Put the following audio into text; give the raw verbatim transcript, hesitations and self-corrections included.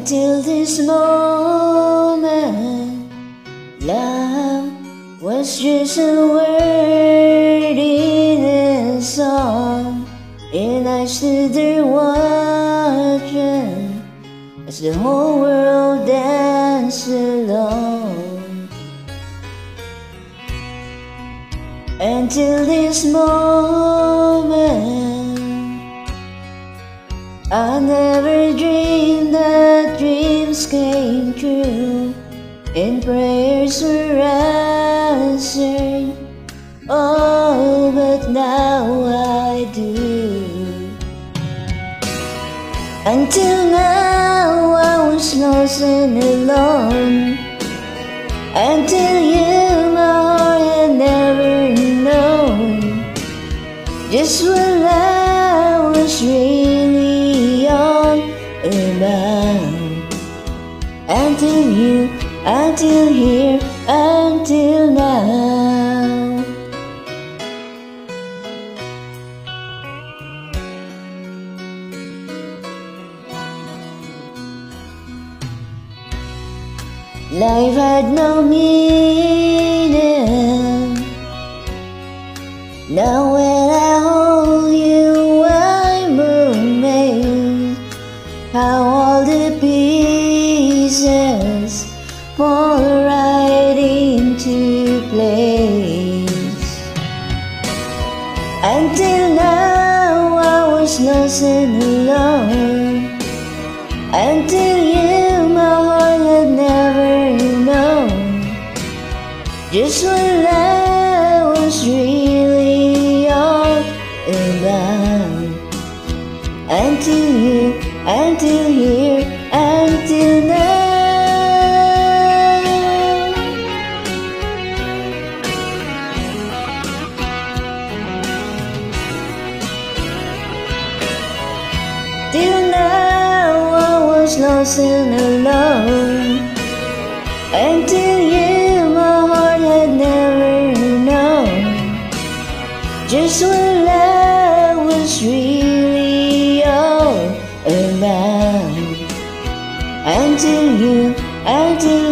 Until this moment, love was just a word in a song, and I stood there watching as the whole world danced along. Until this moment, I never dreamed that dreams came true and prayers were answered. Oh, but now I do. Until now I was lost and alone. Until you, my heart had never known just what I was really all about. Until you, until here, until now. Life had no meaning. Now when I hold you, I'm amazed how all the pieces fall right into place. Until now I was lost and alone. Until you, my heart had never known just what I was really all about. Until you, until here, until now. Till now I was lost and alone. Until you, my heart had never known just what I was really all about. Until you, until